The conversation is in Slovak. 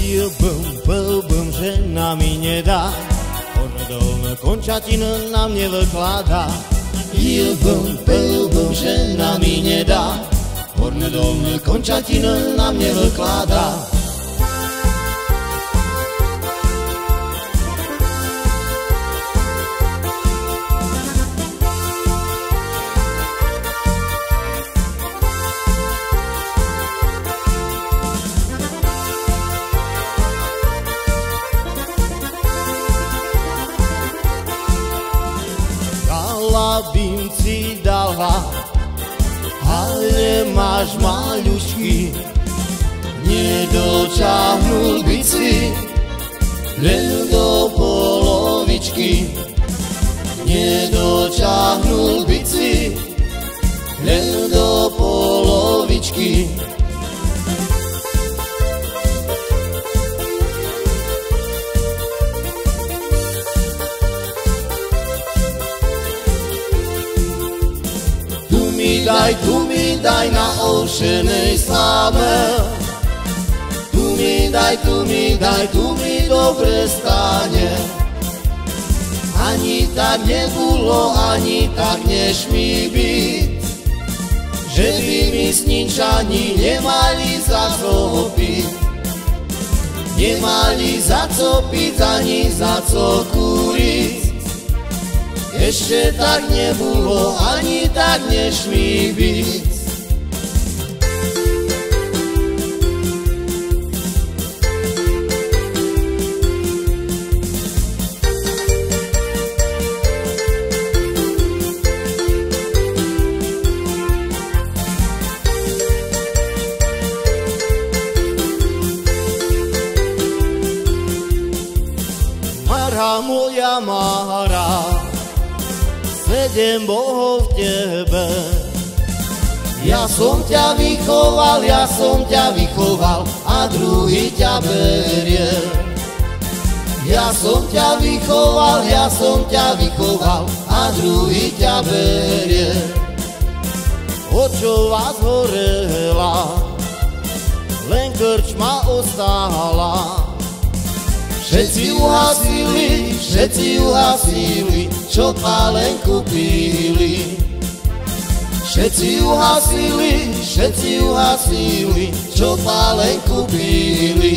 Blbom, že nami nedá, hornodolná končatina nám nevykladá. Blbom, že nami nedá, hornodolná končatina nám nevykladá. Bym si dala, ale máš maľušky, nedočahnul by si len do polovičky, nedočahnul by si len do polovičky. Tu mi daj na ovšenej sláve, tu mi daj, tu mi dobre stane. Ani tak nebolo, ani tak nesmí byť, že by mi sníčani nemali za co piť, nemali za co piť, ani za co kúriť. Ešte tak nebolo, ani tak nesmí byť. Mara moja Mara, 7 bohov v tebe. Ja som ťa vychoval a druhý ťa berie. Ja som ťa vychoval a druhý ťa berie. Očo vás horela, len krčma ostála. Všetci uhasili, čo pálenku pili. Všetci uhasili, čo pálenku pili.